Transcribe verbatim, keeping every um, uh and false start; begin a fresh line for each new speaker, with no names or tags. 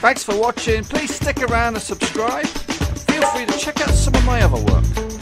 Thanks for watching. Please stick around and subscribe. Feel free to check out some of my other work.